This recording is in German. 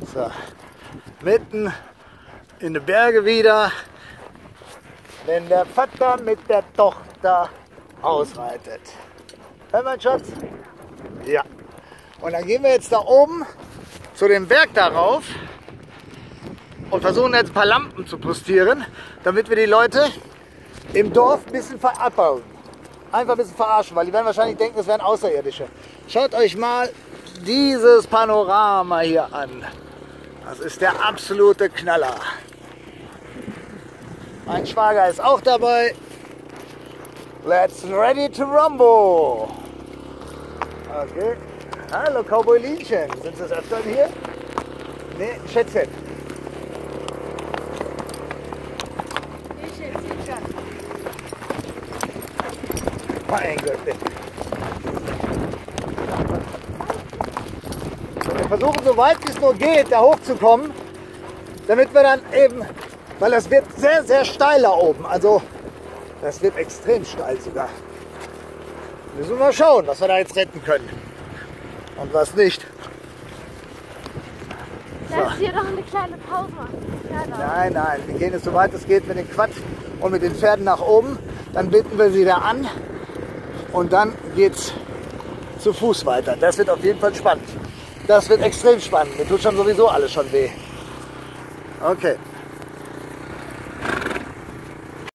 So. Mitten in den Berge wieder, wenn der Vater mit der Tochter ausreitet. Hör mal, Schatz? Ja. Und dann gehen wir jetzt da oben zu dem Berg darauf und versuchen jetzt ein paar Lampen zu postieren, damit wir die Leute im Dorf ein bisschen abbauen. Einfach ein bisschen verarschen, weil die werden wahrscheinlich denken, es wären Außerirdische. Schaut euch mal dieses Panorama hier an. Das ist der absolute Knaller. Mein Schwager ist auch dabei. Let's ready to rumble. Okay. Hallo Cowboy-Linchen. Sind Sie das öfter hier? Nee, Schätzchen. Mein Gott. Wir versuchen so weit wie es nur geht, da hochzukommen, damit wir dann eben, weil das wird sehr, sehr steil da oben. Also das wird extrem steil sogar. Müssen wir mal schauen, was wir da jetzt retten können und was nicht. Lass hier noch eine kleine Pause machen. Nein, nein, wir gehen jetzt so weit es geht mit dem Quad und mit den Pferden nach oben. Dann binden wir sie da an und dann geht's zu Fuß weiter. Das wird auf jeden Fall spannend. Das wird extrem spannend. Mir tut schon sowieso alles schon weh. Okay.